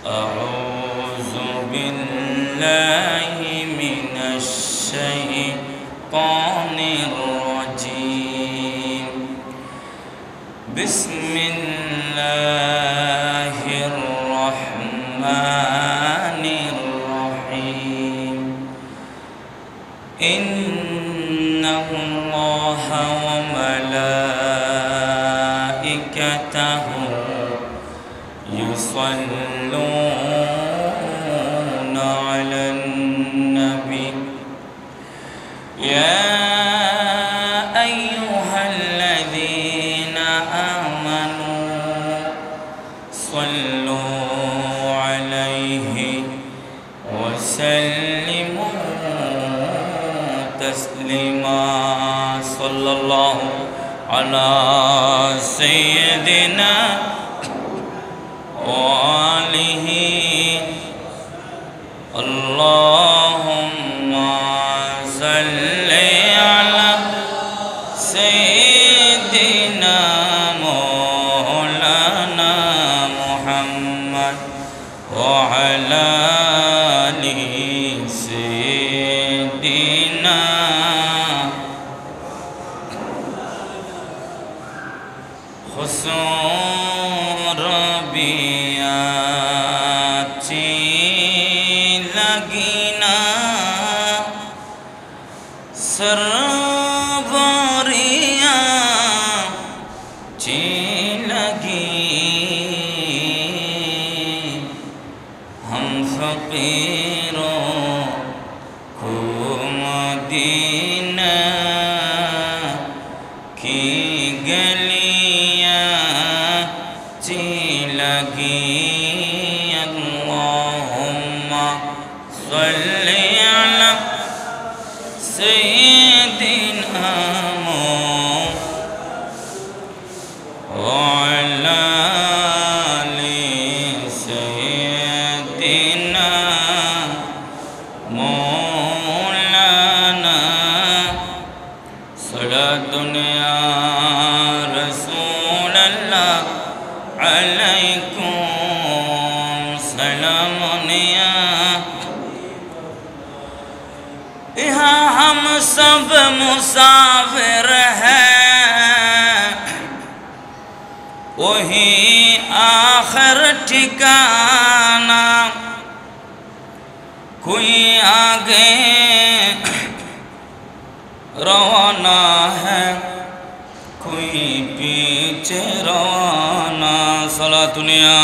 أعوذ بالله من الشيطان الرجيم. بسم الله الرحمن الرحيم. إن الله وملائكته يصلون على النبي يا أيها الذين آمنوا صلوا عليه وسلموا تسليما. صلى الله على سيدنا وآله. اللهم صل على سيدنا مولانا محمد وعلى آل سيدنا हुसूर बियाची लगीना सरवरिया ची लगी हम फकीरों को मदीना की गलियां ची लगी। अल्लाहुम्मा सल्ली अला सय्यिदिना वअला आलि सय्यिदिना मौलाना सलातुन या रसूल अल्लाह अलैकुम सलामुन या। यहाँ हम सब मुसाफिर हैं, वही आखिर ठिकाना। कोई आगे रवाना है, कोई पीछे रवाना। सलातुन या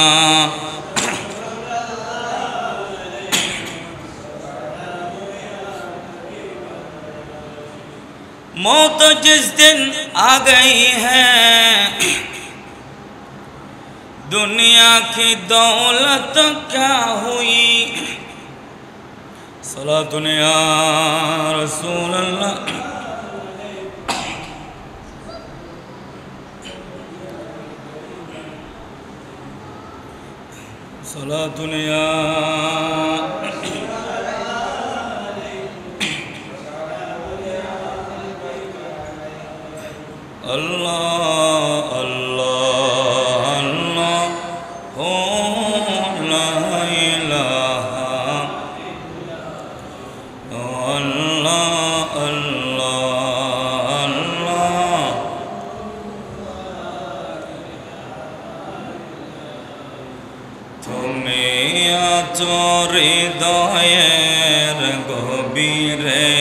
मौत जिस दिन आ गई है, दुनिया की दौलत क्या हुई। सलातुन या रसूल अल्लाह। सलातुन या अल्लाह अल्लाह अल्लाह हो ला इलाहा अल्लाह अल्लाह अल्लाह। তুমি আছো হৃদয়ের গভীরে,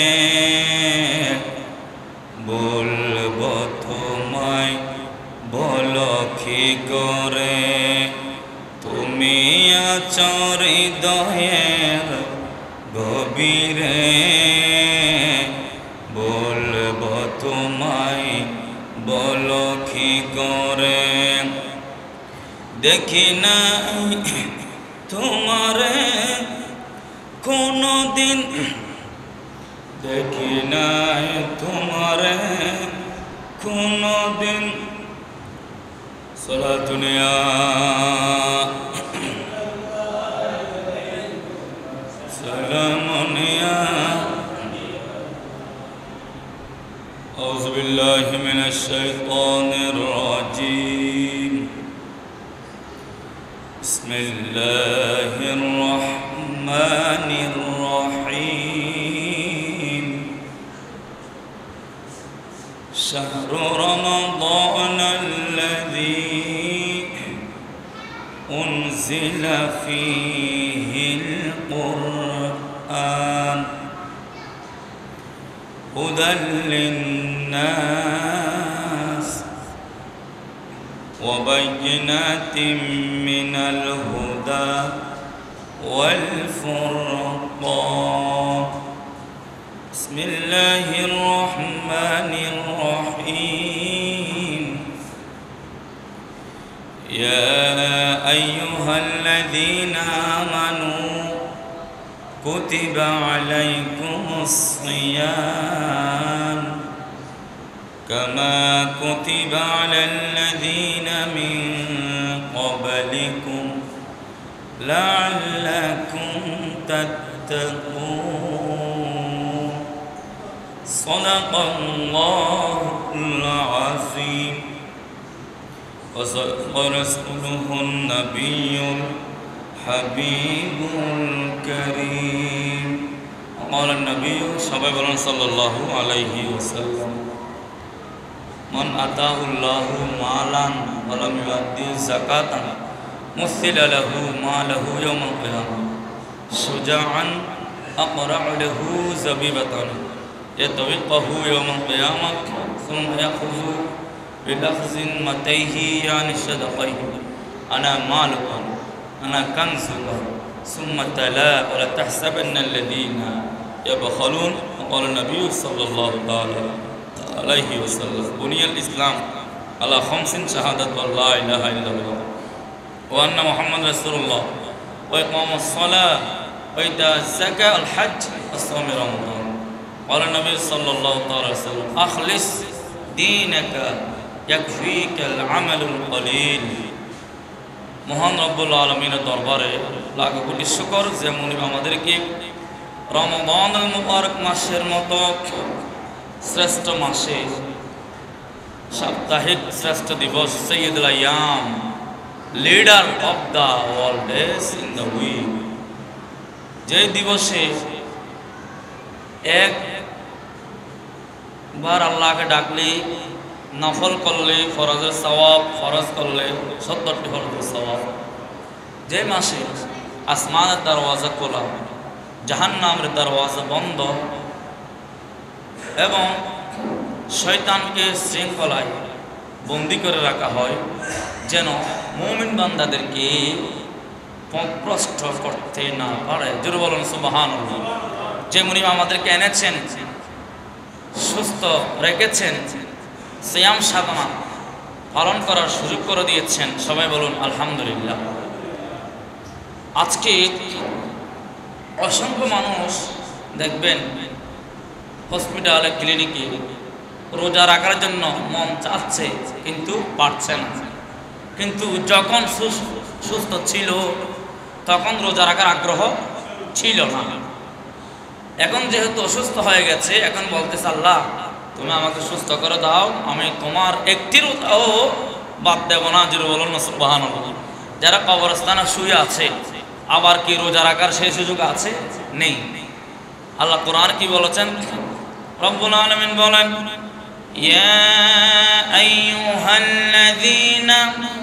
বলবো তোমায় বলো কি করে। তুমি আছো হৃদয়ের গভীরে, বলবো তোমায় বলো কি করে। দেখি নাই তোমারে কোনো দিন, দেখি নাই তোমারে কোনো দিন। सलातुन या सलामुन या। औज़ु बिल्लाहि मिनश शैतानिर रजीम। بسم الله الرحمن الرحيم شهر رمضان الذي أنزل فيه القرآن هدى للناس وبينات من الهدى والفرقان بسم الله الرحمن الرحيم يا أيها الذين آمنوا كتب عليكم الصيام كما كتب على الذين من قبلكم لعلكم تتقون صدق الله العظيم وصدق رسوله النبي الحبيب الكريم قال النبي صلى الله عليه وسلم من أتاه الله مالا ولم يؤدي زكاة مثل له ماله يوم القيامة شجاعا أقرع له زبيبة يطوقه يوم القيامة ثم يأخذ بلفظ متيه يعني شدقيه أنا مالك أنا كنزك ثم تلا ولا تحسبن الذين يبخلون وقال النبي صلى الله عليه وسلم بني الإسلام على 5 شهادة والله إله إلا الله وأن محمد رسول الله وإقام الصلاة وإيتاء الزكاة الحج وصوم رمضان قال النبي صلى الله عليه وسلم أخلص دينك يكفيك العمل القليل মহান রব্বুল আলামিনের দরবারে লাখ কোটি শুকর যে মুনি আমাদেরকে রমাদানুল মুবারক মাসের মতো শ্রেষ্ঠ মাসে সাপ্তাহিক শ্রেষ্ঠ দিবস সৈয়দুল আইয়াম leader of the world days in the week যে দিবসে একবার আল্লাহকে ডাকলে নফল করলে ফরজের সওয়াব ফরজ করলে 70টি ফরজের সওয়াব যে মাসে আসমানের দরওয়াজা খোলা জাহান্নামের দরওয়াজা বন্ধ এবং শয়তানকে শৃঙ্খলায় বন্দী করে রাখা হয় যেন মুমিন বান্দাদেরকে পথভ্রষ্ট করতে না পারে জোরে বলুন সুবহানাল্লাহ যে মুনি আমাদেরকে এনেছেন সুস্থ রেখেছেন সিয়াম সাধনা পালন করার সুযোগ করে দিয়েছেন সবাই বলুন আলহামদুলিল্লাহ আজকে অসংখ্য মানুষ দেখবেন হসপিটালে ক্লিনিকে রোজা রাখার জন্য মন চাচ্ছে কিন্তু পারছে না কিন্তু যখন সুস্থ ছিল তখন রোজা রাখার আগ্রহ ছিল না এখন যেহেতু অসুস্থ হয়ে গেছে এখন বলতেছে আল্লাহ তুমি আমাকে সুস্থ করে দাও আমি তোমার একটি রোজাও বাদ দেব না জোরে বলুন না সুবহানাল্লাহ যারা কবরস্থানে শুয়ে আছে আবার কি রোজা রাখার সেই সুযোগ আছে নেই আল্লাহ কোরআন কি বলেছেন রব্বুল আলামিন বলেন ইয়া আইয়ুহাল্লাযীনা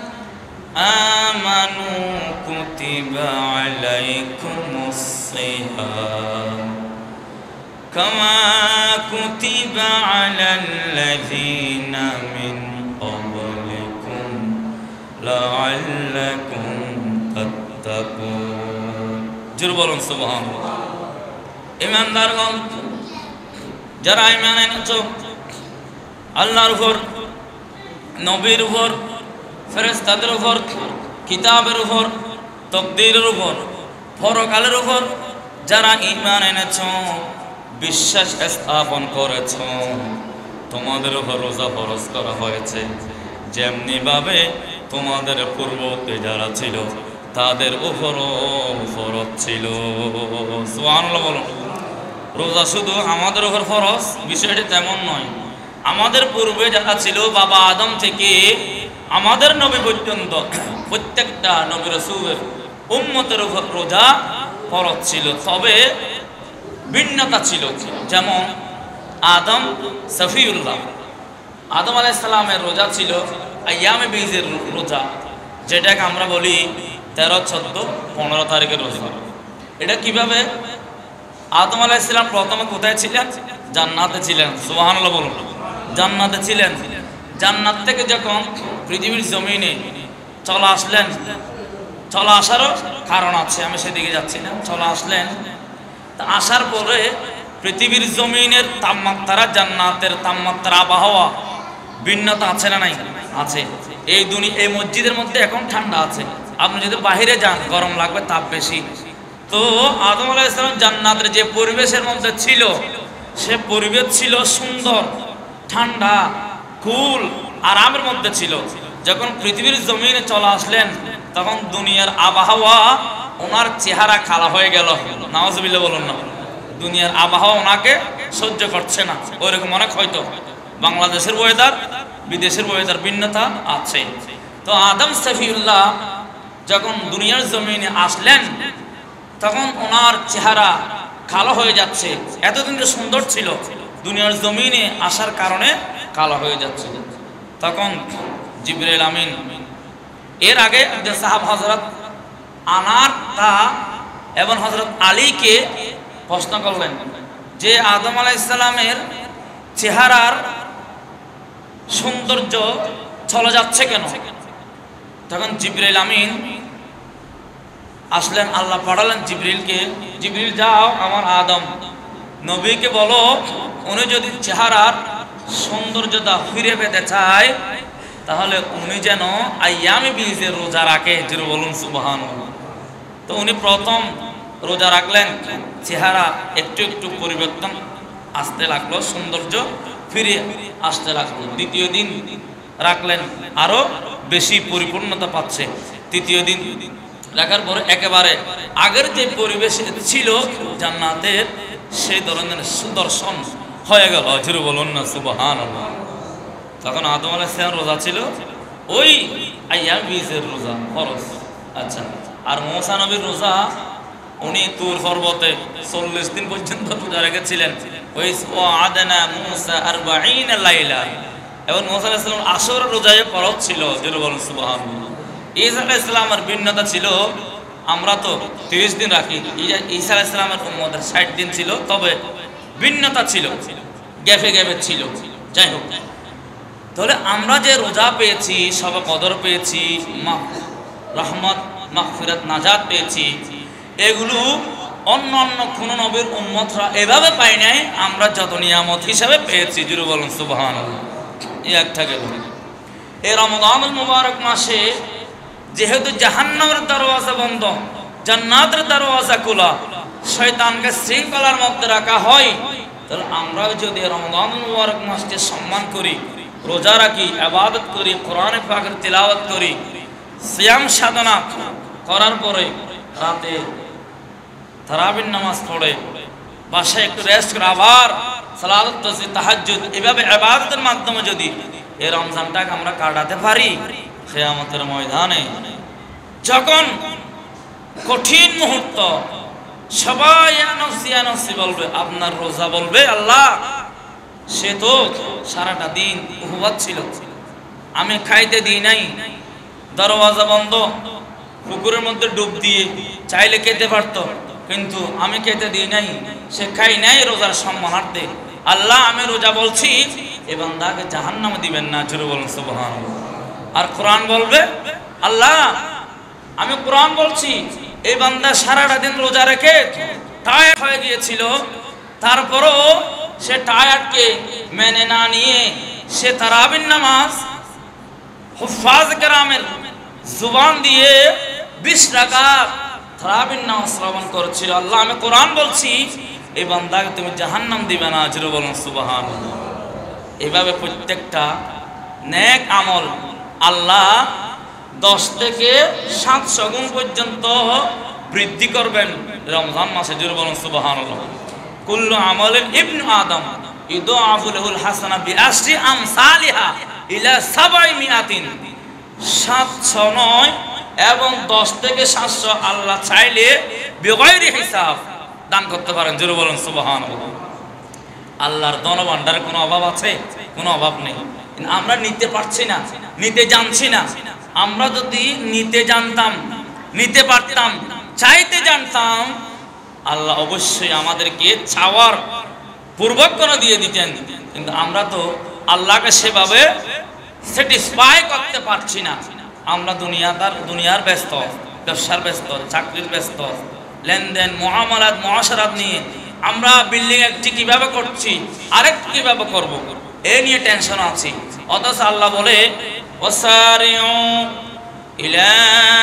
আমানু কুতিবা আলাইকুমুস সিয়াম কামা কুতিবা আলাল্লাযীনা মিন ক্বাবলিকুম লাআল্লাকুম তাত্তাকুন জোরে বলুন সুবহানাল্লাহ ঈমানদারগণ যারা ঈমান এনেছো আল্লাহর উপর নবীর উপর ফেরেশতাদের উপর কিতাবের উপর তাকদীরের উপর পরকালের উপর যারা ঈমান এনেছো বিশ্বাস স্থাপন করেছো তোমাদের উপর রোজা ফরজ করা হয়েছে যেমনি ভাবে তোমাদের পূর্বতে যারা ছিল তাদের উপরও ফরজ ছিল সুবহানাল্লাহ বলুন রোজা শুধু আমাদের উপর ফরজ বিষয়টি তেমন নয় আমাদের পূর্বে যারা ছিল বাবা আদম থেকে আমাদের নবী পর্যন্ত প্রত্যেকটা নবী রাসূলের উম্মতের উপর রোজা ফরজ ছিল, তবে ভিন্নতা ছিল। যেমন আদম সফিউল্লাহ, আদম আলাইহিস সালামের রোজা ছিল আইয়ামে বীজের রোজা, যেটাকে আমরা বলি 13, 14, 15 তারিখের রোজা। এটা কিভাবে? আদম আলাইহিস সালাম প্রথমে কোথায় ছিলেন? জান্নাতে ছিলেন। সুবহানাল্লাহ বলুন। জান্নাতে ছিলেন। জান্নাত থেকে যখন পৃথিবীর জমিনে চলে আসলেন, চলে আসারও কারণ আছে, আমি সেদিকে যাচ্ছি না। চলে আসলেন, তা আসার পরে পৃথিবীর জমিনের তাপমাত্রা, জান্নাতের তাপমাত্রা, আবহাওয়া ভিন্নতা আছে না নাই? আছে। এই মসজিদের মধ্যে এখন ঠান্ডা আছে, আপনি যদি বাহিরে যান গরম লাগবে, তাপ বেশি। তো আদম আলাইহিস সালাম জান্নাতের যে পরিবেশের মধ্যে ছিল, সে পরিবেশ ছিল সুন্দর, ঠান্ডা, কুল, আরামের মধ্যে ছিল। যখন পৃথিবীর জমিনে চলে আসলেন, তখন দুনিয়ার আবহাওয়া ওনার চেহারা কালো হয়ে গেল। নাউজুবিল্লাহ বলুন না। দুনিয়ার আবহাওয়া ওনাকে সহ্য করছে না। ওইরকম অনেক হয়তো বাংলাদেশের ওয়েদার, বিদেশের ওয়েদার ভিন্নতা আছে। তো আদম সফিউল্লাহ যখন দুনিয়ার জমিনে আসলেন, তখন ওনার চেহারা কালো হয়ে যাচ্ছে। এতদিন যে সুন্দর ছিল, দুনিয়ার জমিনে আসার কারণে কালো হয়ে যাচ্ছে। তখন জিবরাইল আমিন এর আগে সাহাবা হযরত আনারতা এবং হযরত আলীকে প্রশ্ন করলেন যে আদম আলাইহিস সালামের চেহারার সৌন্দর্য চলে যাচ্ছে কেন? তখন জিবরাইল আমিন আসলেন, আল্লাহ পাঠালেন জিবরিলকে, জিবরিল যাও আমার আদম নবীকে বলো, উনি যদি চেহারার সৌন্দর্যতা ফিরে পেতে চায়, তাহলে উনি যেন আইয়ামে বীজের রোজা রাখে। জোরে বলুন সুবহানাল্লাহ। তো উনি প্রথম রোজা রাখলেন, চেহারা একটু একটু পরিবর্তন আসতে লাগলো, সৌন্দর্য ফিরে আসতে লাগলো। দ্বিতীয় দিন রাখলেন, আরো বেশি পরিপূর্ণতা পাচ্ছে। তৃতীয় দিন রাখার পরে একেবারে আগের যে পরিবেশ ছিল জান্নাতের, সেই ধরনের সুদর্শন হয়ে গেল। জোরে বলুন না সুবহানাল্লাহ। তখন আদম আলাইহিস সালাম রোজা ছিল, ওই আইয়াম বীজের রোজা ফরজ। আচ্ছা, আর মুসা নবীর রোজা, উনি তুর পর্বতে 40 দিন পর্যন্ত রোজা রেখেছিলেন। ওই আদানা মুসা 40 লাইলা, এবং মুসা আলাইহিস সালাম আসর রোজায় ফরজ ছিল। জোরে বলুন সুবহানাল্লাহ। ঈসা আলাইহিস সালামের ভিন্নতা ছিল, আমরা তো 30 দিন রাখি, ঈসা আলাইহিস সালামের উম্মতের 60 দিন ছিল, তবে ভিন্নতা ছিল, গ্যাপে গ্যাপে ছিল। যাই হোক, তাহলে আমরা যে রোজা পেয়েছি, সব কদর পেয়েছি, রহমত, মাগফিরাত, নাজাত পেয়েছি, এগুলো অন্য অন্য কোন নবীর উম্মতরা এভাবে পায় নাই, আমরা যত নিয়ামত হিসাবে পেয়েছি। জোরে বলুন সুবহানাল্লাহ। এই একটা গেল। এই রমজানুল মুবারক মাসে যেহেতু জাহান্নামের দরওয়াজা বন্ধ, জান্নাতের দরওয়াজা খোলা, শয়তানকে শৃঙ্খলার মধ্যে রাখা হয়, তাহলে আমরা যদি রমজানুল মুবারক মাসকে সম্মান করি, রোজা রাখি, ইবাদত করি, কোরআন পাকের তিলাওয়াত করি, সিয়াম সাধনা করার পরে রাতে তারাবির নামাজ পড়ে বাসায় একটু রেস্ট করে আবার সালাত, তাসবিহ, তাহাজ্জুদ, এভাবে ইবাদতের মাধ্যমে যদি এই রমজানটাকে আমরা কাটাতে পারি, কিয়ামতের ময়দানে যখন কঠিন মুহূর্ত, সবাই ইয়া নফসি বলবে, আপনার রোজা বলবে আল্লাহ সে তো সারাটা দিন উপবাস ছিল, আমি খাইতে দিই নাই, দরওয়াজা বন্ধ, পুকুরের মধ্যে ডুব দিয়ে চাইলে খেতে পারতো, কিন্তু আমি খেতে দিই নাই, সে খাই নাই রোজার সম্মানার্থে। আল্লাহ আমি রোজা বলছি, এ বান্দাকে জাহান্নামে দিবেন না। জোরে বলুন সুবহানাল্লাহ। আর কোরআন বলবে, আল্লাহ আমি কোরআন বলছি, এই বান্দা সারাটা দিন রোজা রেখে টায়ার্ড হয়ে গিয়েছিল, তারপরও সে টায়ার্ডকে মেনে না নিয়ে সে তারাবির নামাজ হুফাজ কেরামের জুবান দিয়ে 20 রাকাত তারাবির নামাজ শ্রবণ করেছিল। আল্লাহ আমি কোরআন বলছি, এই বান্দাকে তুমি জাহান্নাম দিবে না। জোরে বলুন সুবহানাল্লাহ। এভাবে প্রত্যেকটা নেক আমল আল্লাহ 10 থেকে 700 গুণ পর্যন্ত বৃদ্ধি করবেন রমজান মাসে। জোরে বলুন সুবহানাল্লাহ। কুল্লু আমালিন ইবনু আদম ইউদাআফু লাহুল হাসানা বিআশরি আমসালিহা ইলা 700। 700 নয় এবং 10 থেকে 700 আল্লাহ চাইলে বিগয়রি হিসাব দান করতে পারেন। জোরে বলেন সুবহানাল্লাহ। আল্লাহর ধনভাণ্ডারে কোনো অভাব আছে? কোনো অভাব নেই। কিন্তু আমরা নিতে পারছি না, নিতে জানছি না। আমরা যদি নিতে জানতাম, নিতে পারতাম, চাইতে জানতাম, আল্লাহ অবশ্যই আমাদেরকে চাওয়ার পূর্বক্ষণ দিয়ে দিতেন। কিন্তু আমরা তো আল্লাহকে সেভাবে স্যাটিসফাই করতে পারছি না। আমরা দুনিয়ার ব্যস্ত, ব্যবসার ব্যস্ত, চাকরির ব্যস্ত, লেনদেন, মুআমালাত, মুআশারাত নিয়ে আমরা বিল্ডিং একটি কিভাবে করছি, আরেকটি কিভাবে করব, এই নিয়ে টেনশন আছি। অথচ আল্লাহ বলে ওয়াসারিউ ইলা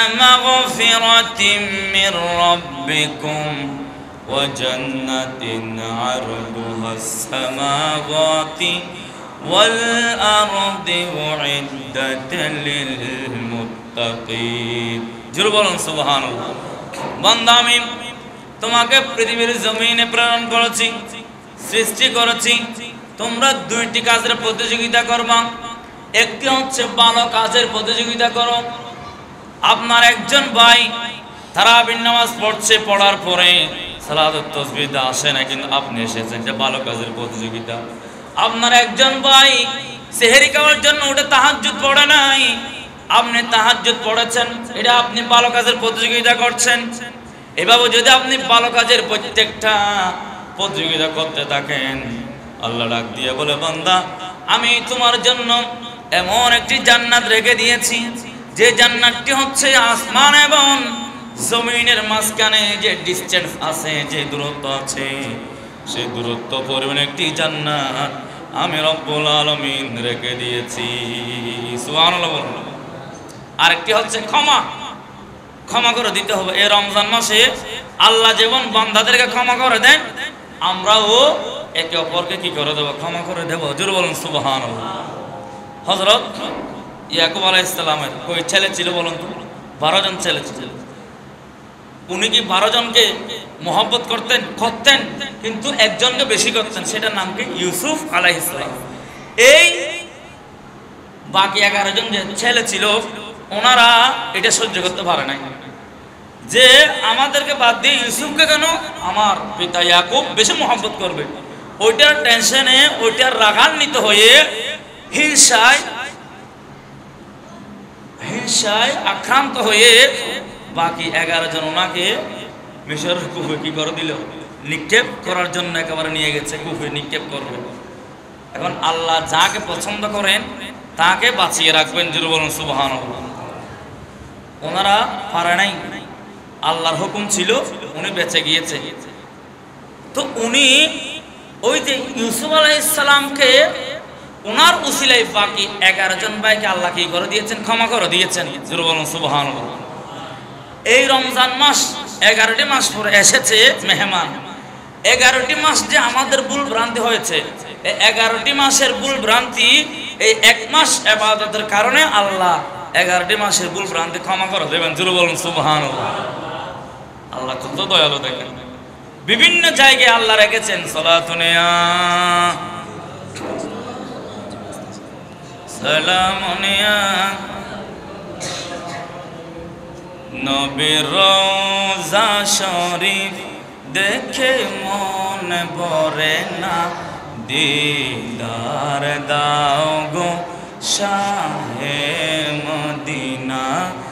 মাগফিরাতিম মির রাব্বিকুম ওয়া জান্নাতিন আরদুহাস সামাওয়াতি ওয়াল আরদি উইদ্দাতাল লিল মুত্তাকিন। জোরে বলুন সুবহানাল্লাহ। বান্দা, আমি তোমাকে পৃথিবীর জমিনে প্রেরণ করেছি, সৃষ্টি করেছি। তোমরা দুইটি কাজের প্রতিযোগিতা করবা। একটি হচ্ছে ভালো কাজের প্রতিযোগিতা করো। আপনার একজন ভাই তারাবির নামাজ পড়ছে, পড়ার পরে সালাতুত তাসবিহ আসে না, কিন্তু আপনি এসেছেন যে ভালো কাজের প্রতিযোগিতা। আপনার একজন ভাই সেহরি খাওয়ার জন্য উঠে তাহাজ্জুদ পড়ে নাই, আপনি তাহাজ্জুদ পড়েছেন, এটা আপনি ভালো কাজের প্রতিযোগিতা করছেন। এভাবে যদি আপনি ভালো কাজের প্রত্যেকটা প্রতিযোগিতা করতে থাকেন, আল্লাহ ডাক দিয়ে বলে, বান্দা, আমি তোমার জন্য এমন একটি জান্নাত রেখে দিয়েছি, যে জান্নাতটি হচ্ছে আসমান এবং জমিনের মাঝখানে যে ডিসটেন্স আছে, যে দূরত্ব আছে, সেই দূরত্ব পরিমাণ একটি জান্নাত আমি রব্বুল আলামিন রেখে দিয়েছি। সুবহানাল্লাহ। আরেকটি হচ্ছে ক্ষমা, ক্ষমা করে দিতে হবে। এই রমজান মাসে আল্লাহ যেমন বান্দাদেরকে ক্ষমা করে দেন, আমরাও একে অপরকে কি করে দেবো? ক্ষমা করে দেবো। জোরে বলুন সুবহানাল্লাহ। হযরত ইয়াকুব আলাইহিস সালামের কয় ছেলে ছিল বলুন তো? 12 জন ছেলে ছিল। উনি কি 12 জনকে মহব্বত করতেন, কিন্তু একজনকে বেশি করতেন, সেটার নাম কি? ইউসুফ আলাইহিস সালাম। এই বাকি 11 জন যে ছেলে ছিল, ওনারা এটা সহ্য করতে পারে নাই যে আমাদেরকে বাদ দিয়ে ইউসুফকে কেন আমার পিতা ইয়াকুব বেশি মহব্বত করবে। ওইটার টেনশনে, ওইটার রাগান্বিত হয়ে হিংসায় আক্রান্ত হয়ে বাকি 11 জন ওনাকে মিশরের কুফে কি করে দিল? নিক্ষেপ করার জন্য একেবারে নিয়ে গেছে, কুফে নিক্ষেপ করবে। এখন আল্লাহ যাকে পছন্দ করেন তাকে বাঁচিয়ে রাখবেন। জোরে বলুন সুবহানাল্লাহ। ওনারা পারে নাই, আল্লাহর হুকুম ছিল, উনি বেঁচে গিয়েছে। তো উনি ওই যে ইউসুফ আলাইহিস সালামকে ওনার উসিলায় বাকি 11 জন ভাইকে আল্লাহ কি করে দিয়েছেন? ক্ষমা করে দিয়েছেন। জোরে বলুন সুবহানাল্লাহ। এই রমজান মাস 11টি মাস পরে এসেছে মেহমান। 11টি মাস যে আমাদের ভুল ভ্রান্তি হয়েছে, এই 11টি মাসের ভুল ভ্রান্তি, এই 1 মাস ইবাদতের কারণে আল্লাহ 11টি মাসের ভুল ভ্রান্তি ক্ষমা করে দেবেন। জোরে বলুন সুবহানাল্লাহ। আল্লাহ কত দয়ালু দেখেন। বিভিন্ন জায়গায় আল্লাহ রেখেছেন সালাতুনিয়া সালামুনিয়া নবীর রওজা শরীফ দেখে মন ভরে না, দিদার দাও গো শাহে মদিনা,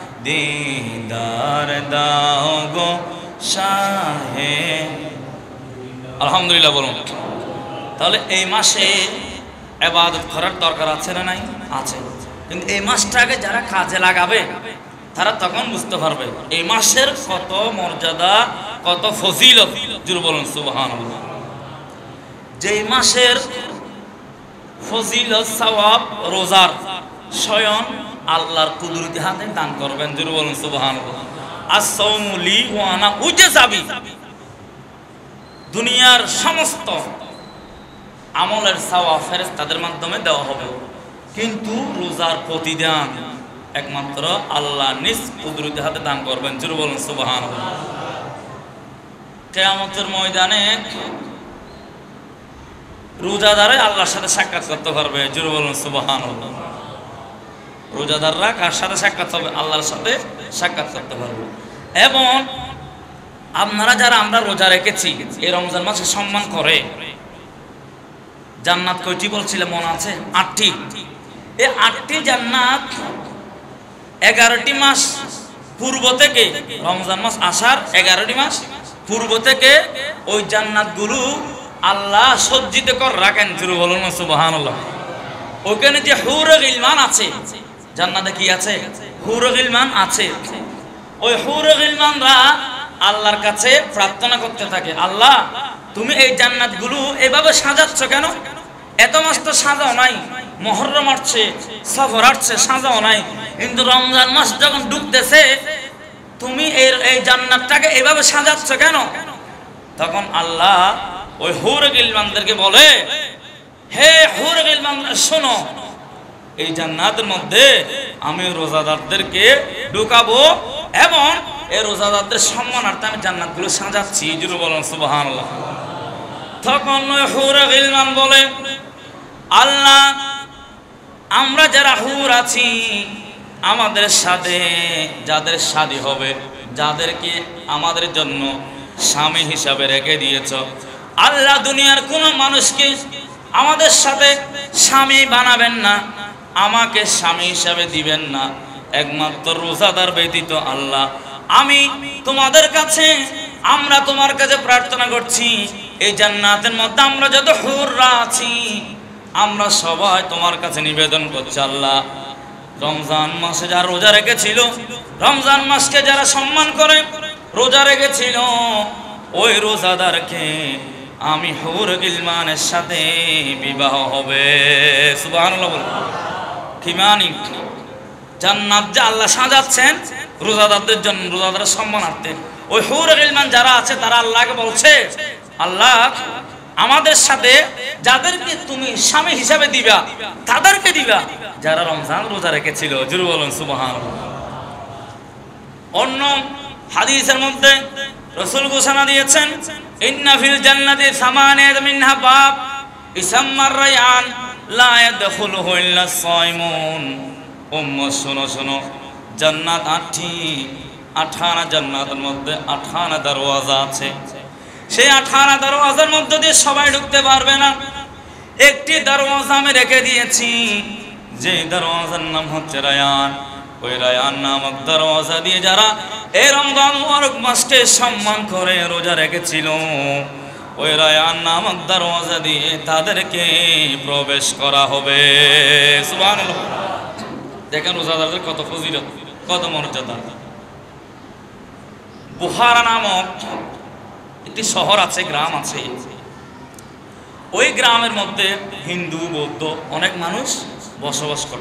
দিদার দাও গো শাহে। আলহামদুলিল্লাহ বলুন। তাহলে এই মাসে ইবাদত করার দরকার আছে না নাই? আছে। কিন্তু এই মাসটাকে যারা কাজে লাগাবে তারা তখন বুঝতে পারবে এই মাসের কত মর্যাদা, কত ফজিলত। জোরে বলুন সুবহানাল্লাহ। যেই মাসের ফজিলত, সওয়াব রোজার স্বয়ং আল্লাহর কুদরতি হাতে দান করবেন। জোরে বলুন সুবহানাল্লাহ। as-sawmu li wa ana ujzabi। দুনিয়ার সমস্ত আমলের সওয়াব ফেরেশতাদের মাধ্যমে দেওয়া হবে, কিন্তু রোজার প্রতিদান একমাত্র আল্লাহ নিজ কুদরতি হাতে দান করবেন। জোরে বলুন সুবহানাল্লাহ। কিয়ামতের ময়দানে রোজাদারে আল্লাহর সাথে সাক্ষাৎ করতে পারবে। জোরে বলুন সুবহানাল্লাহ। রোজাদাররা কার সাথে সাক্ষাৎ হবে? আল্লাহর সাথে সাক্ষাৎ করতে পারবে। এবং আপনারা যারা আমরা রোজা রেখেছি এই রমজান মাসে সম্মান করে, জান্নাত কয়টি বলছিলে মনে আছে? 8টি। এই 8টি জান্নাত 11টি মাস পূর্ব থেকে, রমজান মাস আসার 11টি মাস পূর্ব থেকে ওই জান্নাতগুলো আল্লাহ সজ্জিত করে রাখেন। জোরে বলুন সুবহানাল্লাহ। ওখানে যে হুর গিলমান আছে, জান্নাতে কি আছে? হুর গিলমান আছে। ওই হুর গিলমানরা আল্লাহর কাছে প্রার্থনা করতে থাকে, আল্লাহ তুমি এই জান্নাতগুলো এভাবে সাজাচ্ছ কেন? এত মাস তো সাজাও নাই, মুহররম আসছে, সফর আসছে, সাজাও নাই, কিন্তু রমজান মাস যখন ঢুকতেছে তুমি এই জান্নাতটাকে এভাবে সাজাচ্ছ কেন? তখন আল্লাহ ওই হুর গিলমানদেরকে বলে, হে হুর গিলমানরা শোনো, এই জান্নাতের মধ্যে আমি রোজাদারদেরকে ঢুকাবো এবং এই রোজাদারদের সম্মানার্থে আমি জান্নাতগুলো সাজাচ্ছি। জোরে বলেন সুবহানাল্লাহ। তখন ওই হুর গিলমান বলে, আল্লাহ আমরা যারা হুর আছি আমাদের সাথে যাদের শাদী হবে, যাদেরকে আমাদের জন্য স্বামী হিসাবে রেখে দিয়েছ, আল্লাহ দুনিয়ার কোন মানুষকে আমাদের সাথে স্বামী বানাবেন না, আমাকে স্বামী হিসাবে দিবেন না, একমাত্র রোজাদার ব্যতীত। আল্লাহ আমি তোমাদের কাছে, আমরা তোমার কাছে প্রার্থনা করছি, এই জান্নাতের মধ্যে আমরা যত হুররা আছি আমরা সবাই তোমার কাছে নিবেদন করছি, আল্লাহ রমজান মাসে যারা রোজা রেখেছিল, রমজান মাসকে যারা সম্মান করে রোজা রেখেছিল, ওই রোজাদারকে আমি হুর গিলমানের সাথে বিবাহ হবে। সুবহানাল্লাহ। কি মানে? জান্নাত যে আল্লাহ সাজাচ্ছেন রোজাদারদের জন্য, রোজাদারের সম্মানার্থে। ওই হুর গিলমান যারা আছে তারা আল্লাহকে বলছে, আল্লাহ আমাদের সাথে যাদেরকে তুমি স্বামী হিসাবে দিবা তাদেরকে দিবা যারা রমজান রোজা রেখেছিল। জোরে বলুন সুবহানাল্লাহ। অন্য হাদিসের মধ্যে রাসূল ঘোষণা দিয়েছেন, ইন্না ফিল জান্নাতি সামানিয়াত মিনহা বাব ইসাম্মার রায়ান লা ইয়াদখুলুহু ইল্লা সাইমুন। উম্মত শোনো শোনো, জান্নাত 8টি, 18 জান্নাতের মধ্যে 18 দরওয়াজা আছে। সেই 18 দরওয়াজার মধ্যে দিয়ে সবাই ঢুকতে পারবে না। একটি দরওয়াজা আমি রেখে দিয়েছি, যে দরওয়াজার নাম হচ্ছে রায়ান। ওই রায়ান নামক দরওয়াজা দিয়ে যারা এই রমজান মুবারক মাসকে সম্মান করে রোজা রেখেছিল, ওই রায়ান নামক দরওয়াজা দিয়ে তাদেরকে প্রবেশ করা হবে। সুবহানাল্লাহ। দেখেন রোজাদারদের কত ফজিলত, কত মর্যাদা। বুখারা নামক একটি শহর আছে, গ্রাম আছে। ওই গ্রামের মধ্যে হিন্দু বৌদ্ধ অনেক মানুষ বসবাস করে।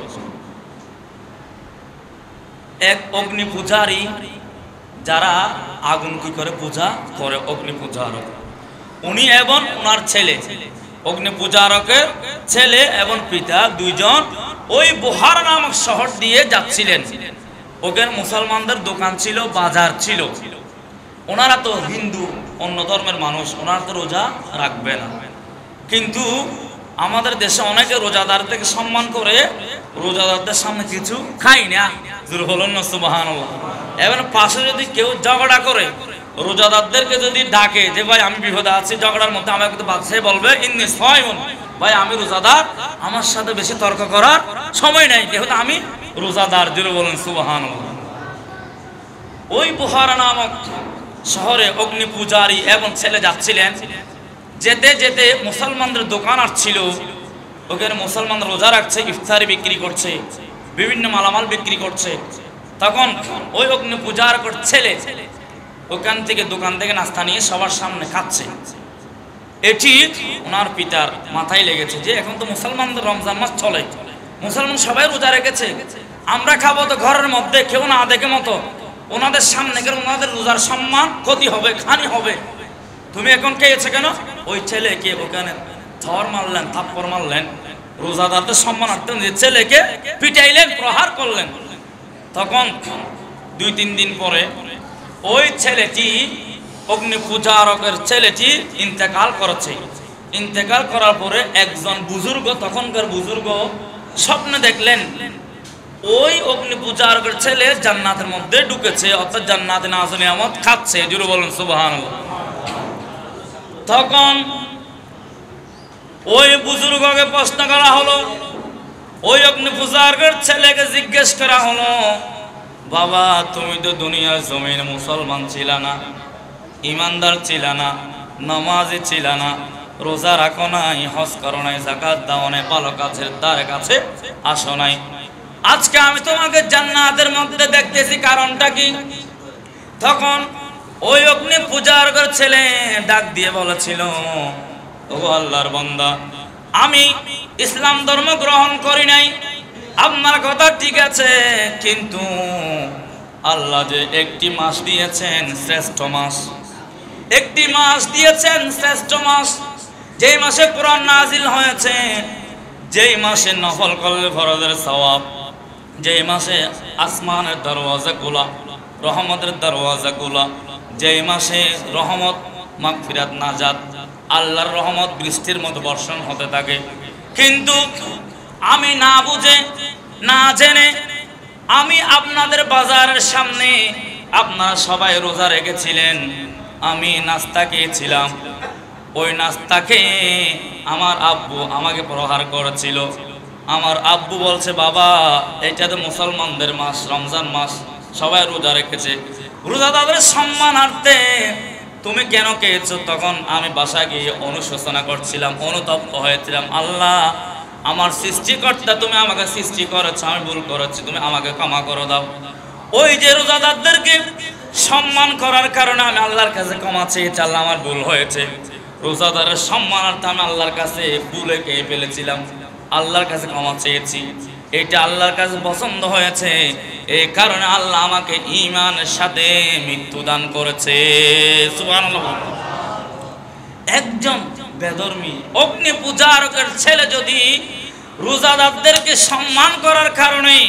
এক অগ্নি পূজারী, যারা আগুন কি করে পূজা করে, অগ্নি পূজারক, উনি এবং ওনার ছেলে, অগ্নি পূজারকের ছেলে এবং পিতা দুইজন ওই বুখারা নামক শহর দিয়ে যাচ্ছিলেন। ওখানে মুসলমানদের দোকান ছিল, বাজার ছিল। ওনারা তো হিন্দু, অন্য ধর্মের মানুষ, ওনারা তো রোজা রাখবে না। কিন্তু আমাদের দেশে অনেকে রোজাদার থেকে সম্মান করে রোজাদারদের সামনে কিছু খাই না। জোরে বলুন না সুবহানাল্লাহ। এবার পাশে যদি কেউ ঝগড়া করে, রোজাদারদেরকে যদি ডাকে যে ভাই আমি বিপদে আছি, ঝগড়ার মধ্যে আমাকে তো বাদশাহ বলবে ইন্নী সাইমুন, ভাই আমি রোজাদার, আমার সাথে বেশি তর্ক করার সময় নাই, যেহেতু আমি রোজাদার। জোরে বলুন সুবহানাল্লাহ। ওই বুখারা নামক শহরে অগ্নি পূজারী এবং ছেলে যাচ্ছিলেন। যেতে যেতে মুসলমানদের দোকান আসছিল, ওখানে মুসলমান রোজা রাখছে, ইফতারি বিক্রি করছে, বিভিন্ন মালামাল বিক্রি করছে। তখন ওই অগ্নি পূজার ছেলে ওখান থেকে, দোকান থেকে নাস্তা নিয়ে সবার সামনে খাচ্ছে। এটি ওনার পিতার মাথায় লেগেছে যে এখন তো মুসলমানদের রমজান মাস চলে, মুসলমান সবাই রোজা রেখেছে, আমরা খাবো তো ঘরের মধ্যে, কেউ না দেখে মতো, ওনাদের সামনে গেলে ওনাদের রোজার সম্মান ক্ষতি হবে, খানি হবে, তুমি এখন খেয়েছো কেন? ওই ছেলেকে ওখানে থর মারলেন, থাপ্পড় মারলেন, রোজাদারদের সম্মানার্থে ছেলেকে পিটাইলেন, প্রহার করলেন। তখন 2-3 দিন পরে ওই ছেলেটি, অগ্নি পূজারকের ছেলেটি ইন্তেকাল করেছে। ইন্তেকাল করার পরে একজন বুজুর্গ, তখনকার বুজুর্গ স্বপ্নে দেখলেন ওই অগ্নি পূজার ছেলে জান্নাতের মধ্যে ঢুকেছে, অর্থাৎ জান্নাতে নাজ নিয়ামত খাচ্ছে। জুড়ে বলুন সুবহানাল্লাহ। তখন ওই বুজুর্গকে প্রশ্ন করা হলো, ওই অগ্নি পূজার ছেলেকে জিজ্ঞেস করা হলো, বাবা তুমি তো দুনিয়ার জমিনে মুসলমান ছিল না, ইমানদার ছিল না, নামাজি ছিল না, রোজা রাখো নাই, হজ করো নাই, যাকাত দাও নাই, ভালো কাছের তার কাছে আসো নাই, আজকে আমি তোমাকে জান্নাতের মধ্যে দেখতেছি, কারণটা কি? তখন ওই অগ্নি পূজার ছেলে ডাক দিয়ে বলেছিল, ও আল্লাহর বান্দা, আমি ইসলাম ধর্ম গ্রহণ করি নাই, আপনার কথা ঠিক আছে, কিন্তু আল্লাহ যে একটি মাস দিয়েছেন শ্রেষ্ঠ মাস, একটি মাস দিয়েছেন শ্রেষ্ঠ মাস, যেই মাসে কোরআন নাজিল হয়েছে, যেই মাসে নফল করলে ফরজের সওয়াব, যেই মাসে আসমানের দরওয়াজা খোলা, রহমতের দরওয়াজা খোলা, যেই মাসে রহমত, মাগফিরাত, নাজাত, আল্লাহর রহমত বৃষ্টির মতো বর্ষণ হতে থাকে। কিন্তু আমি না বুঝে না জেনে আমি আপনাদের বাজারের সামনে, আপনারা সবাই রোজা রেখেছিলেন, আমি নাস্তা খেয়েছিলাম, ওই নাস্তা খেয়ে আমার আব্বু আমাকে প্রহার করেছিল। আমার আব্বু বলছে, বাবা এটা তো মুসলমানদের মাস, রমজান মাস, সবাই রোজা রেখেছে, রোজাদারের সম্মানার্থে তুমি কেন খেয়েছো? তখন আমি বাসায় গিয়ে অনুশোচনা করছিলাম, অনুতপ্ত হয়েছিলাম, আল্লাহ আমার সৃষ্টিকর্তা, তুমি আমাকে সৃষ্টি করেছো, আমি ভুল করেছি, তুমি আমাকে ক্ষমা করে দাও। ওই যে রোজাদারদেরকে সম্মান করার কারণে আমি আল্লাহর কাছে ক্ষমা চেয়েছি, আল্লাহ আমার ভুল হয়েছে, রোজাদারের সম্মানার্থে আমি আল্লাহর কাছে ভুলে খেয়ে ফেলেছিলাম, আল্লাহর কাছে ক্ষমা চেয়েছি, এটা আল্লাহর কাছে পছন্দ হয়েছে, এই কারণে আল্লাহ আমাকে ঈমানের সাথে মৃত্যু দান করেছে। সুবহানাল্লাহ। একজন বেধর্মী অগ্নি পূজারকের ছেলে যদি রোজাদারদেরকে সম্মান করার কারণে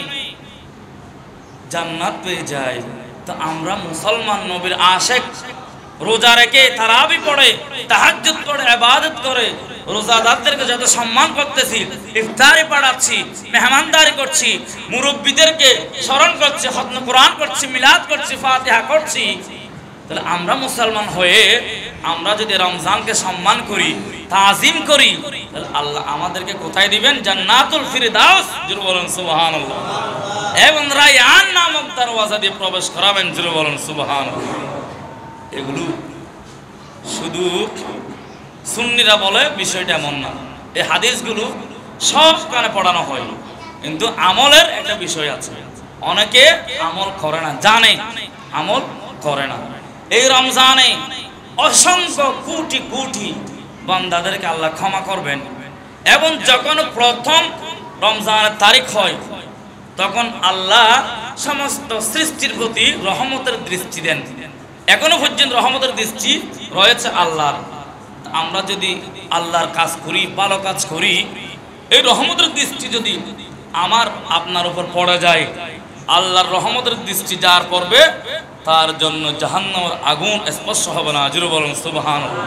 জান্নাত পেয়ে যায়, তো আমরা মুসলমান নবীর আশিক, রোজা রেখে তারাবি পড়ে, তাহাজ্জুদ পড়ে, ইবাদত করে রোজাদারদেরকে যত সম্মান করতেছি, ইফতারি পড়াচ্ছি, মেহমানদারি করছি, মুরব্বীদেরকে স্মরণ করছি, খতম কোরআন করছি, মিলাদ করছি, ফাতিহা করছি, তাহলে আমরা মুসলমান হয়ে আমরা যদি রমজানকে সম্মান করি, তাজিম করি, তাহলে আল্লাহ আমাদেরকে কোথায় দিবেন? জান্নাতুল ফিরদাউস। জোরে বলুন সুবহানাল্লাহ। এবং রায়্যান নামক দরওয়াজা দিয়ে প্রবেশ করাবেন। জোরে বলুন সুবহানাল্লাহ। এগুলো শুধু সুন্নিরা বলে, বিষয়টা এমন না, এই হাদিসগুলো সব কানে পড়ানো হয়, কিন্তু আমলের একটা বিষয় আছে, অনেকে আমল করে না, জানে আমল করে না। এই রমজানে অসংখ্য কোটি কোটি বান্দাদেরকে আল্লাহ ক্ষমা করবেন, এবং যখন প্রথম রমজানের তারিখ হয় তখন আল্লাহ সমস্ত সৃষ্টির প্রতি রহমতের দৃষ্টি দেন। এখনো পর্যন্ত রহমতের দৃষ্টি রয়েছে আল্লাহর। আমরা যদি আল্লাহর কাজ করি, ভালো কাজ করি, এই রহমতের দৃষ্টি যদি আমার আপনার উপর পড়ে যায়, আল্লাহর রহমতের দৃষ্টি যার পড়বে তার জন্য জাহান্নামের আগুন স্পর্শ হবে না। জোরে বলুন সুবহানাল্লাহ।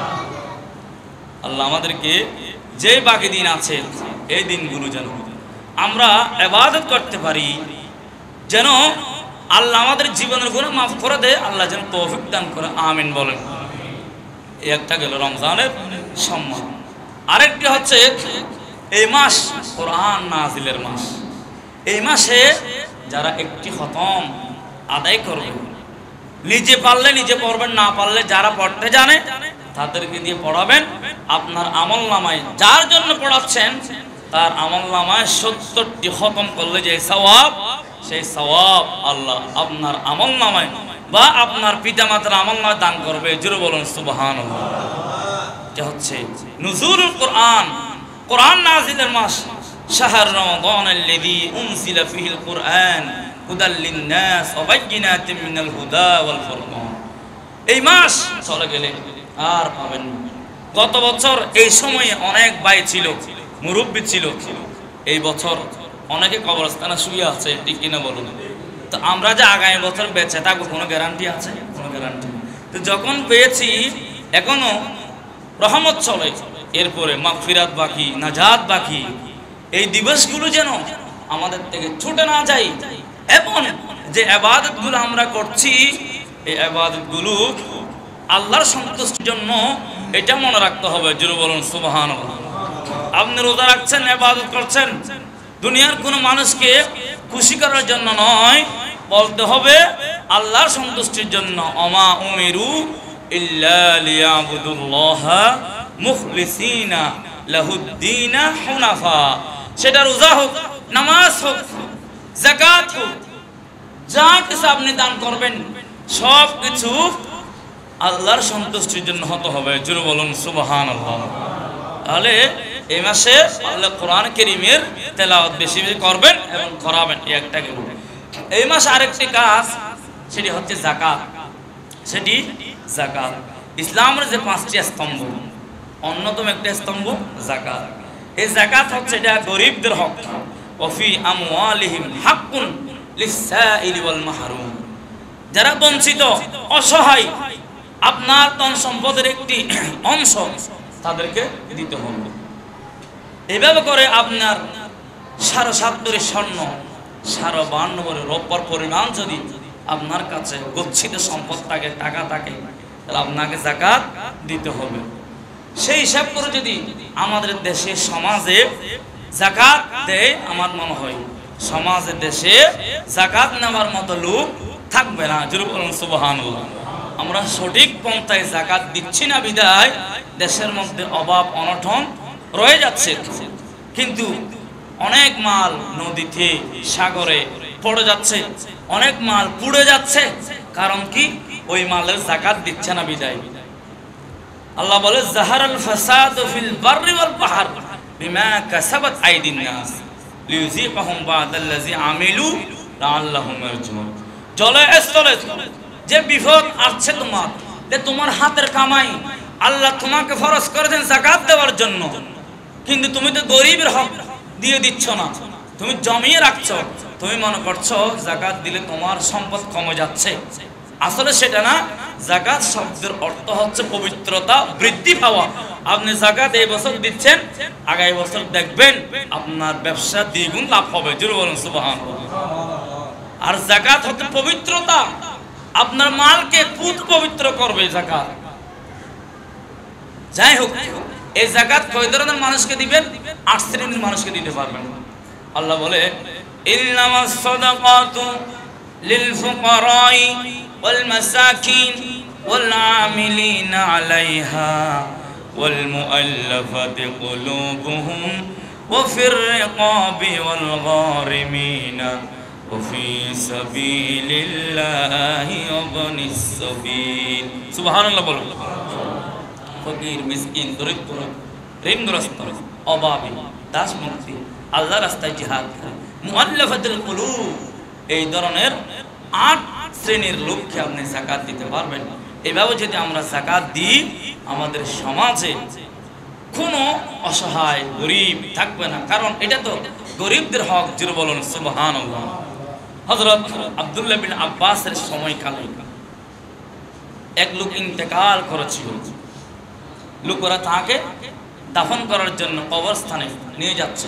আল্লাহ আমাদেরকে যে বাকি দিন আছে এই দিনগুলো যেন আমরা ইবাদত করতে পারি, যেন আল্লাহ আমাদের জীবনের গুনাহ মাফ করে দেয়, আল্লাহ যেন তৌফিক দান করে, আমিন বলেন। এই একটা গেল রমজানের সম্মান। আরেকটি হচ্ছে এই মাস কোরআন নাজিলের মাস। এই মাসে যারা একটি খতম আদায় করবে, নিজে পারলে নিজে পড়বেন, না পারলে যারা পড়তে জানে তাদেরকে দিয়ে পড়াবেন। আপনার আমলনামায় যার জন্য পড়াচ্ছেন তার আমলনামায় 70টি খতম করলে যে সওয়াব, সেই সওয়াব আল্লাহ আপনার আমলনামায় বা আপনার পিতামাতার আমলনামায় দান করবে। জোরে বলুন সুবহানাল্লাহ। এটা হচ্ছে নুজুলুল কোরআন, কোরআন নাজিলের মাস। শাহর রমাদান আল্লাযী উনজিলা ফীহিল কোরআন হুদাল লিন-নাস ওয়া বাইয়িনাতিন মিনাল হুদা ওয়াল ফুরকান। এই মাস চলে গেলে আর পাবেন না। গত বছর এই সময়ে অনেক ভাই ছিল, মুরব্বী ছিল, এই বছর অনেকে কবরস্থানে শুয়ে আছে, ঠিক কিনা বলুন? তো আমরা যে আগামী বছর বেঁচে থাকবো কোনো গ্যারান্টি আছে? কোনো গ্যারান্টি। তো যখন পেয়েছি এখনো রহমত চলে, এরপরে মাগফিরাত বাকি, নাজাত বাকি। এই দিবসগুলো যেন আমাদের থেকে ছুটে না যায়, এবং যে ইবাদতগুলো আমরা করছি এই ইবাদতগুলো আল্লাহর সন্তুষ্টির জন্য, এটা মনে রাখতে হবে। জোরে বলুন সুবহানাল্লাহ। আপনি রোজা রাখছেন, ইবাদত করছেন, দুনিয়ার কোনো মানুষকে খুশি করার জন্য নয়, বলতে হবে আল্লাহর সন্তুষ্টির জন্য। ওমা উমিরু ইল্লা লিয়াবুদুল্লাহা মুখলিসিনা লাহুদ্দিনা হুনাফা। সেটা রোজা হোক, নামাজ হোক, যাকাত হোক, যা কিছু আপনি দান করবেন সব কিছু আল্লাহর সন্তুষ্টির জন্য হতে হবে। জোরে বলুন সুবহানাল্লাহ। তাহলে এই মাসে আল্লাহ কোরআন কারীমের তেলাওয়াত বেশি বেশি করবেন এবং করাবেন, এই একটা গেল। এই মাসে আরেকটি কাজ, সেটি হচ্ছে যাকাত। সেটি যাকাত। ইসলামের যে 5টি স্তম্ভ, অন্যতম একটা স্তম্ভ যাকাত। এই যাকাত হচ্ছে এটা গরিবদের হক। ওয়াফি আমওয়ালিহিম হাক্কুন লিসসাইলি ওয়াল মাহরুম। যারা বঞ্চিত, অসহায়, আপনার ধন সম্পদের একটি অংশ তাদেরকে দিতে হবে। এভাবে করে আপনার 7.5 ভরি স্বর্ণ, 52 ভরি রৌপ্যর পরিমাণ যদি আপনার কাছে গচ্ছিত সম্পদ থাকে, টাকা থাকে, তাহলে আপনাকে যাকাত দিতে হবে। সেই হিসাব করে যদি আমাদের দেশে সমাজে যাকাত দেয়, আমার মনে হয় সমাজে দেশে যাকাত নেওয়ার মতো লোক থাকবে না। জোরে বলুন সুবহানাল্লাহ। আমরা সঠিক পন্থায় যাকাত দিচ্ছি না বিধায় দেশের মধ্যে অভাব অনটন রয়ে যাচ্ছে। কিন্তু অনেক মাল নদীতে, সাগরে পড়ে যাচ্ছে, অনেক মাল পুড়ে যাচ্ছে। কারণ কি? ওই মালের যাকাত দিচ্ছে না বিধায়। আল্লাহ বলে জাহারাল ফাসাদু ফিল বাররি ওয়াল বাহর বিমা কাসাবাত আইদিন নাস লিয়ুযিকাহুম বা'দাল্লাযী আমিলু লাআল্লাহুম ইয়ারজুন। জলে স্থলে যে বিপদ আসছে তোমার, যে তোমার হাতের কামাই আল্লাহ তোমাকে ফরজ করেছেন যাকাত দেওয়ার জন্য, কিন্তু তুমি তো গরিবের হক দিয়ে দিচ্ছ না, তুমি জমিয়ে রাখছো। তুমি মনে করছো যাকাত দিলে তোমার সম্পদ কমে যাচ্ছে। আসলে সেটা না। যাকাত শব্দের অর্থ হচ্ছে পবিত্রতা, বৃদ্ধি পাওয়া। আপনি যাকাত এই বছর দিচ্ছেন, আগামী বছর দেখবেন আপনার ব্যবসা দ্বিগুণ লাভ হবে। জোরে বলুন সুবহানাল্লাহ। আর যাকাত হচ্ছে পবিত্রতা, আপনার মালকে পুত পবিত্র করবে যাকাত। যাই হোক, এই যাকাত কয় ধরনের মানুষকে দিবেন? 8 শ্রেণীর মানুষকে দিতে পারবেন। আল্লাহ বলে ইন্নামাস সাদাকাতু লিল ফুকারাই ওয়াল মাসাকিন ওয়াল আমিলিনা আলাইহা ওয়াল মুআল্লাফাতি কুলুবুহুম ওয়া ফির রিকাবি ওয়াল গারিমিনা ওয়া ফি সাবিলিল্লাহি ওয়া বনিস সাবিল। সুবহানাল্লাহ বলুন। ফকির, মিসকিন, দরিদ্র, ঋণগ্রস্ত, অভাবী, দাসমুক্তি, আল্লাহর রাস্তায় জিহাদ, মুআল্লাফাতুল কুলুব, এই ধরনের 8 শ্রেণীর লোককে আপনি যাকাত দিতে পারবেন। এভাবে যদি আমরা যাকাত দিই, আমাদের সমাজে কোনো অসহায় গরিব থাকবে না। কারণ এটা তো গরিবদের হক। জোরে বলুন সুবহানাল্লাহ। হযরত আব্দুল্লাহ বিন আব্বাসের সময়কালে এক লোক ইন্তেকাল করেছিল। লোকেরা তাকে দাফন করার জন্য কবরস্থানে নিয়ে যাচ্ছে।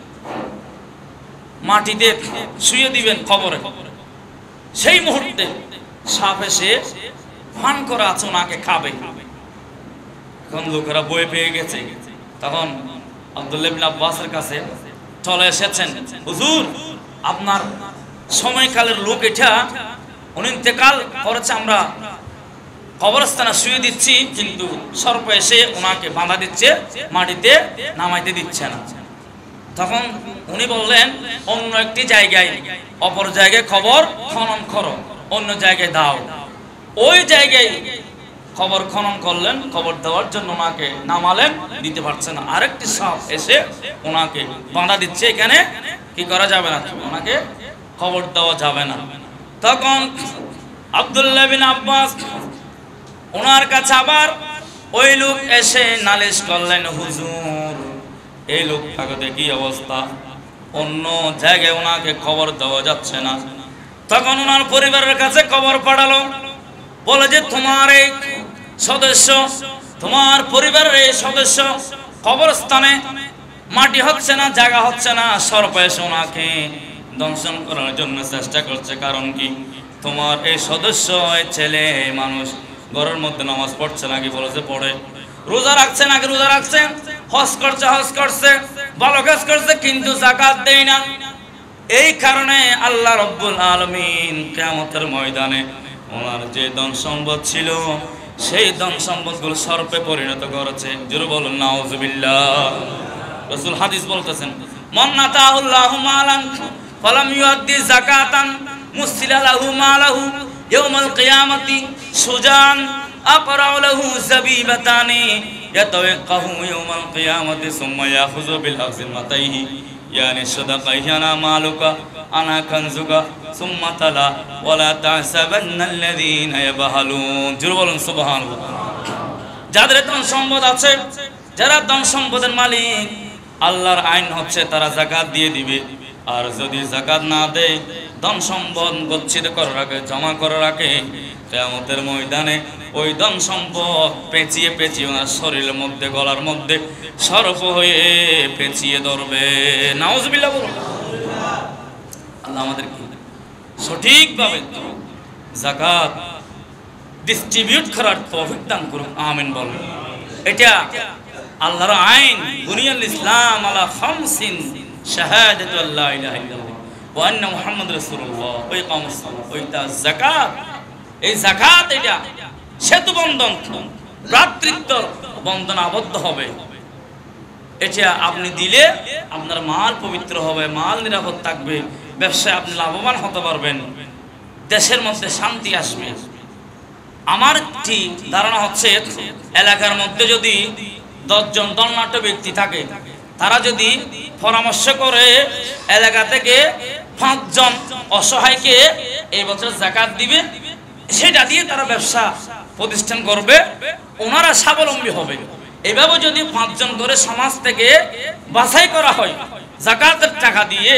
মাটিতে শুয়ে দিবেন কবরে। সেই মুহূর্তে সাপ এসে ফান করা আছে, ওনাকে খাবে। এখন লোকেরা বয়ে পেয়ে গেছে। তখন আব্দুল্লাহ ইবনে আব্বাসের কাছে চলে এসেছেন, হুজুর আপনার সময়কালের লোক এটা, উনি ইন্তেকাল করেছে, আমরা কবরস্থানে শুয়ে দিচ্ছি, কিন্তু সর্প এসে ওনাকে বাঁধা দিচ্ছে, মাটিতে নামাইতে দিচ্ছে না। তখন উনি বললেন, অন্য একটি জায়গায়, অপর জায়গায় খবর খনন করো, অন্য জায়গায় দাও। ওই জায়গায় খবর খনন করলেন, খবর দেওয়ার জন্য ওনাকে নামালেন, দিতে পারছে না। আরেকটি সাপ এসে ওনাকে বাঁধা দিচ্ছে, এখানে কি করা যাবে না, ওনাকে খবর দেওয়া যাবে না। তখন আব্দুল্লাহ বিন আব্বাস ওনার কাছে আবার ওই লোক এসে নালিশ করলেন, হুজুর এই লোকটাকে দেখি অবস্থা, অন্য জায়গায় ওনাকে খবর দেওয়া যাচ্ছে না। তখন ওনার পরিবারের কাছে খবর পাঠালো, বলে যে তোমার এই সদস্য, তোমার পরিবারের এই সদস্য কবরস্থানে মাটি হচ্ছে না, জায়গা হচ্ছে না, সর্প এসে ওনাকে দংশন করার জন্য চেষ্টা করছে। কারণ কি? তোমার এই সদস্য, এই ছেলে মানুষ ঘরের মধ্যে নামাজ পড়ছে নাকি? বলেছে পড়ে। রোজা রাখছে নাকি? রোজা রাখছে। হজ করছে, ভালো কাজ করছে, কিন্তু যাকাত দেয় না। এই কারণে আল্লাহ রব্বুল আলামিন কিয়ামতের ময়দানে ওনার যে ধন সম্পদ ছিল সেই ধন সম্পদগুলো সর্পে পরিণত করেছে। জোরে বলুন নাউজুবিল্লাহ। রাসূল হাদিস বলতেছেন, মান নাতাহুল্লাহু মালান ফালাম ইউআদ্দি যাকাতান মুসিলা লাহু মালাহু ইয়াউমাল কিয়ামাতি সুজান আকরাউ লাহু যাবিবাতানি ইয়াতাওয়াক্কাহু ইয়াউমাল কিয়ামাতি সুম্মা ইয়াখুযু বিল আযমাতাইহি ইয়ানি সাদাকাইয়ানা মালুকা আনা কানজুকা সুম্মা তালা ওয়ালা তাহসাবান্নাল্লাযীনা ইয়াবহালুন। জোরে বলুন সুবহানাল্লাহ। যাদের ধন সম্পদ আছে, যারা ধন সম্পদের মালিক, আল্লাহর আইন হচ্ছে তারা যাকাত দিয়ে দিবে। আর যদি যাকাত না দেয়, ধন সম্পদ গচ্ছিত করে রাখে, জমা করে রাখে, কিয়ামতের ময়দানে ওই ধন সম্পদ পেঁচিয়ে ওনার শরীরের মধ্যে, গলার মধ্যে সর্প হয়ে পেঁচিয়ে ধরবে। নাউজুবিল্লাহ বলুন। আল্লাহ আমাদেরকে সঠিকভাবে যাকাত ডিস্ট্রিবিউট করার তৌফিক দান করুন, আমিন বলুন। এটা আল্লাহর আইন, বুনিয়াল ইসলাম আলা খামসিন শাহাদাতু আল্লা ইলাহা ইল্লাল্লাহ ওয়া আন্না মুহাম্মাদুর রাসূলুল্লাহ ওয়া ইকামুস সালাত ওয়া ইতাজ যাকাত। এই যাকাত এটা সেতু বন্ধন, ভ্রাতৃত্ব বন্ধন আবদ্ধ হবে। এটা আপনি দিলে আপনার মাল পবিত্র হবে, মাল নিরাপদ থাকবে, ব্যবসায় আপনি লাভবান হতে পারবেন, দেশের মধ্যে শান্তি আসবে। আমার ঠিক ধারণা হচ্ছে, এলাকার মধ্যে যদি 10 জন দলনাট্য ব্যক্তি থাকে, তারা যদি পরামর্শ করে এলাকা থেকে 5 জন অসহায়কে এই বছর যাকাত দিবে, সেটা দিয়ে তারা ব্যবসা প্রতিষ্ঠান করবে, ওনারা স্বাবলম্বী হবে। এভাবে যদি 5 জন করে সমাজ থেকে বাছাই করা হয় যাকাতের টাকা দিয়ে,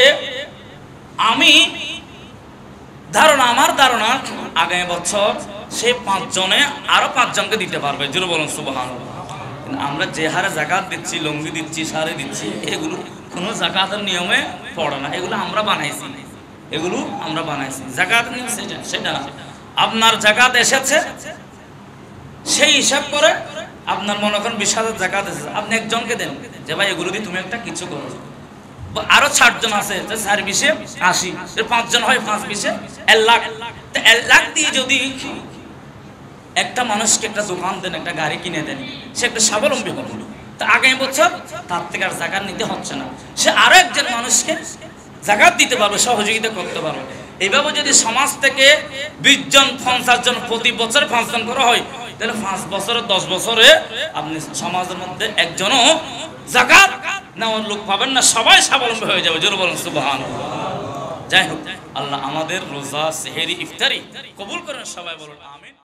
আমার ধারণা আগামী বছর সেই 5 জনে আরো 5 জনকে দিতে পারবে। জোরে বলুন সুবহানাল্লাহ। আমরা যে হারে যাকাত দিচ্ছি, লঙ্গি দিচ্ছি, শাড়ি দিচ্ছি, এগুলো কোনো যাকাতের নিয়মে পড়ে না। এগুলো আমরা বানাইছি, যাকাতের নিয়ম সেটা না। আপনার যাকাত এসেছে, সেই হিসাব করে আপনার মনে করেন 20,000 যাকাত এসেছে, আপনি একজনকে দেন যে ভাই এগুলো দিয়ে তুমি একটা কিছু করো। আরো 60 জন আছে, 4 20 80, 5 জন হয় 5 20 1 লাখ। 1 লাখ দিয়ে যদি একটা মানুষকে একটা দোকান দেন, একটা গাড়ি কিনে দেন, সে একটা স্বাবলম্বী হবে। তা আগামী বছর তার থেকে আর যাকাত নিতে হচ্ছে না, সে আরো একজন মানুষকে যাকাত দিতে পারবে, সহযোগিতা করতে পারবে। এইভাবে যদি সমাজ থেকে 20 জন 50 জন প্রতি বছর 5 জন করা হয়, তাহলে 5 বছরে 10 বছরে আপনি সমাজের মধ্যে একজনও যাকাত নেওয়ার লোক পাবেন না, সবাই স্বাবলম্বী হয়ে যাবে। জোরে বলুন সুবহানাল্লাহ। যাই হোক, আল্লাহ আমাদের রোজা, সেহরি, ইফতারি কবুল করেন, সবাই বলুন আমিন।